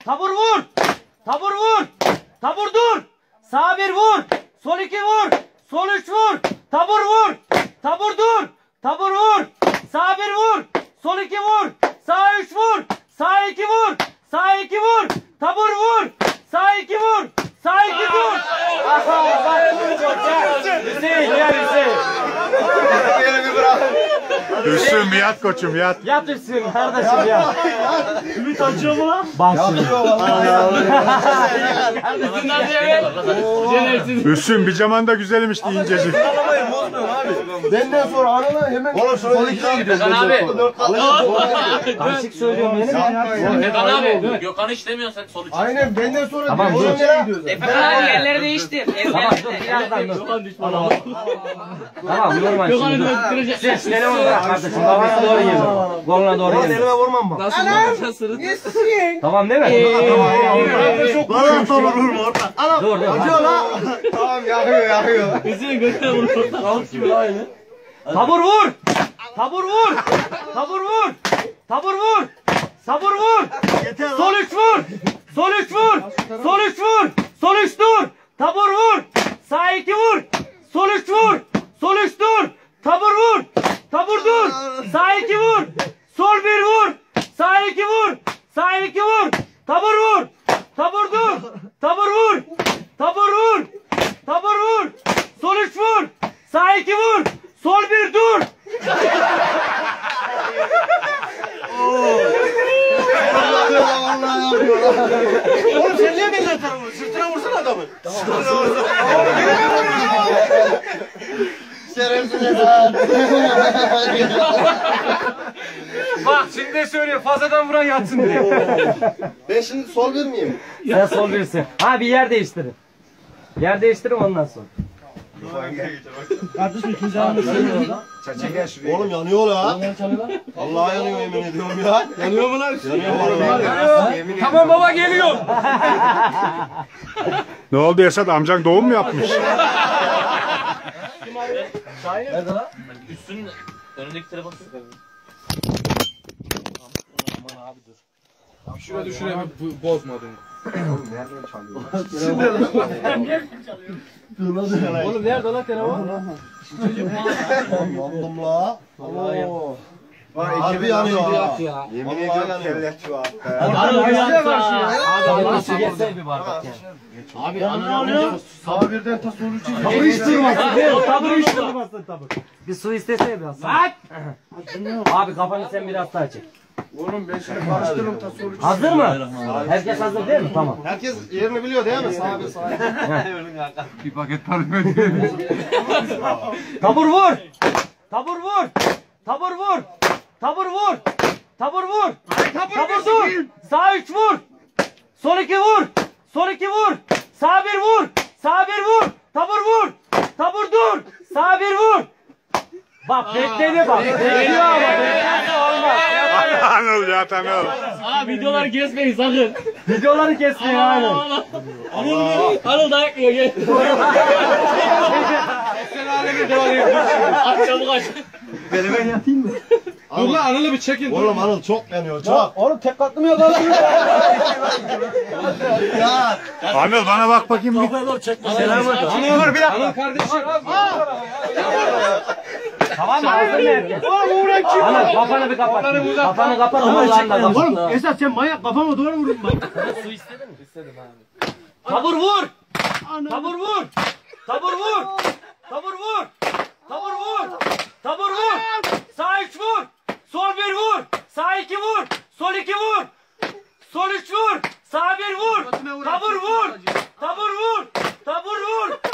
Tabur vur. Tabur vur. Tabur dur. Sağ bir vur. Sol iki vur. Sol üç vur. Tabur vur. Tabur dur. Tabur vur. Sağ bir vur. Sol iki vur. Sağ üç vur. Sağ iki vur. Sağ iki vur. Tabur vur. Sağ iki vur. Sağ iki vur. Aha bak. Hüseyin gel Hüseyin. Hüsnü yat koçum yat. Yat Hüseyin kardeşim ya. Ümit acıyor mu lan? Bak şimdi. Hüsnü bicaman da güzelmiş incecik. Benden sonra anana hemen sol ikiye gidiyoruz. Açık söylüyorum benim ya. Efekan abi, Gökhan'ı işlemiyorsun sen sol için. Aynen benden sonra Tamam, diyoruz. dur. Nereye gidiyoruz? Efekan abi yerleri değiştir. Tamam dur birazdan dur. Tamam normal şimdi. Sen telefonu bırak kardeşim. Babana doğru gel. Koluna doğru gel. Elime vurmam bak. Tamam değil mi? Bana tamam vurma orada. Dur dur. Acıyor lan. Tamam yakıyor. Tabur vur. Tabur vur. Tabur vur. Tabur vur. Sabur vur. Sol üç vur. Sol üç vur. Sol üç vur. Sol üç dur. Tabur vur. Sağ iki vur. Sol üç vur. Sol üç dur. Tabur vur. Tabur dur. Sağ iki vur. Sol bir vur. Sağ iki vur. Sağ iki vur. Tabur vur. Tabur dur. Tabur vur. Tabur vur. Tabur vur. Sol üç vur. Sağ iki vur. Sol bir dur. Oğlum sen niye benden tanımıyorsun? Sırtına vursana adamı. Şerefsiz ya. Bak şimdi de söylüyor fazladan vuran yatsın diye. Ben şimdi sol bir miyim? Sen sol birsin. Ha bir yer değiştirin. Yer değiştirin ondan sonra. Kardeşim ikinci anını söylüyor lan. Oğlum yanıyor la. Vallahi yanıyor yemin ediyorum ya. Yanıyor mu lan? Yanıyor. Tamam baba geliyor. Ne oldu Esat amcan doğum mu yapmış? Nerede lan? Üstünün önündeki telefon. Şuraya düşüreyim bozmadın. Oğlum nerede lan telefon? Yandım la. Oo. Harbi yanıyor ha. Yemin ediyorum kellet şu an. Abi nasıl geçse bir bardak yani. Abi ananı Sağ birden ta sol üçe Tabur içtirmesin değil mi? Tabur içtirmesin tabur. Bir su istesene biraz. Bak. Abi kafanı sen biraz daha çek. Oğlum ben şimdi karıştırırım ta sol üçe. Hazır mı? Herkes hazır değil mi? Tamam. Herkes yerini biliyor değil mi? Sağ bir sağ. Bir paket para ödüyor. Tabur vur. Tabur vur. Tabur vur. Tabur vur. Tabur vur. Tabur dur. Sağ üç vur. Sol iki vur. Sol iki vur. Sağ bir vur. Sağ bir vur. Tabur vur. Tabur dur. Sağ bir vur. Bak bekledi bak. Bekliyor ama beklerse olmaz. Anıl yat Anıl. Aa videoları kesmeyin sakın. Videoları kesmiyor aynen. Anıl dayak yiyor gel. Aç çabuk aç. Dur lan Anıl'ı bir çekin. Oğlum Anıl çok yanıyor çok. Oğlum tek katlı mı yok lan? Ya. Anıl bana bak bakayım bir. Anıl kardeşim. Tamam mı? Hazır mı herkes? Ana kafanı bir kapat. Kafanı kapat. Allah'ın da kapat. Oğlum Esat sen manyak kafama duvar vurdun bak. Su istedin mi? İstedim abi. Tabur vur. Tabur vur. Tabur vur. Tabur vur. Tabur vur. Tabur vur. Sağ üç vur. Sol bir vur. Sağ iki vur. Sol iki vur. Sol üç vur. Sağ bir vur. Tabur vur. Tabur vur. Tabur vur.